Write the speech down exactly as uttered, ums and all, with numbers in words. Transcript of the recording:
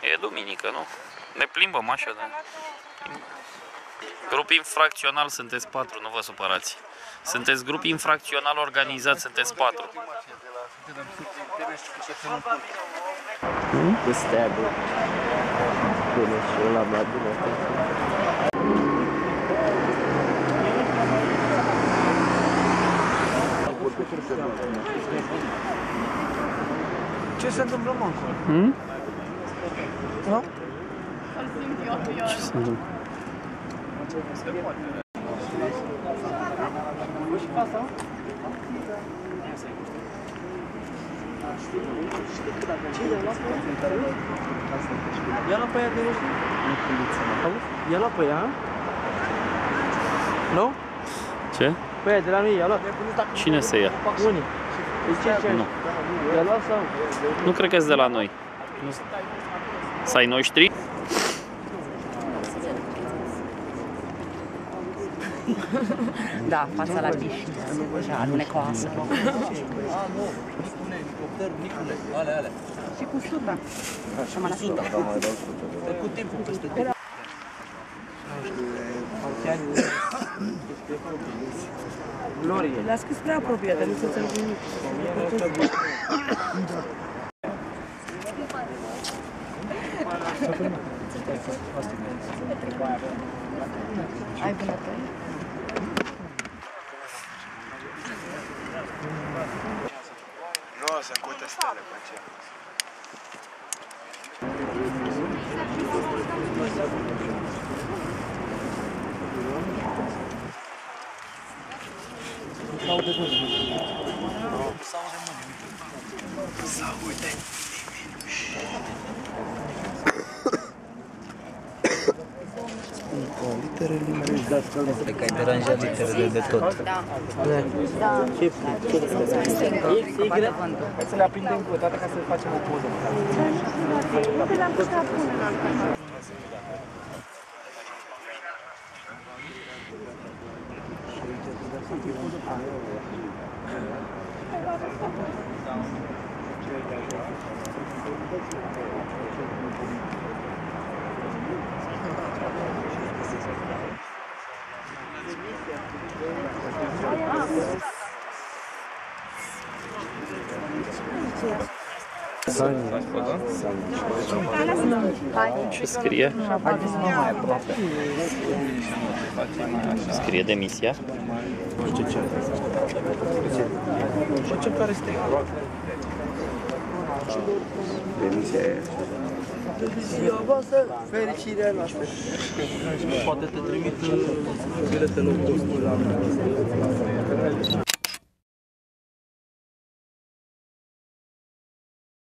E duminică, nu? Ne plimbăm așa, da. Grup infracțional sunteți patru, nu vă supărați. Sunteți grup infracțional organizat, sunteți patru. Cu steagul. Bine, și eu l-am luat bine. Ce se întâmplă, mă, acolo? Hmm? Nu? Ce se întâmplă? Ia-l pe ea de roșu? Ia-l pe ea? Nu? Ce? Pe ea de la noi, ia-l. Cine să ia? Unii. Nu. I-a luat sau? Nu cred că-s de la noi. Să-ai noștri? Da, fața la biș. Așa, alunecoasă. Nicule, alea, alea. Și cu suta. Și mă lasă. Cu timpul peste timp. Glorie. Le-a scris prea apropiate, nu se înțeleg nimic. Ai vânătări? Nu, să încute stele pe aceea. S-aude Cred că ai deranjat literele de tot. Da. Da. Ce? Ce? Ce? Să le aprindem cu o dată ca să facem o poză. Ce scrie? Scrie demisia? Ce care este? demisia e. Ziua voastră, fericirea noastră. Poate te trimit biletele postului la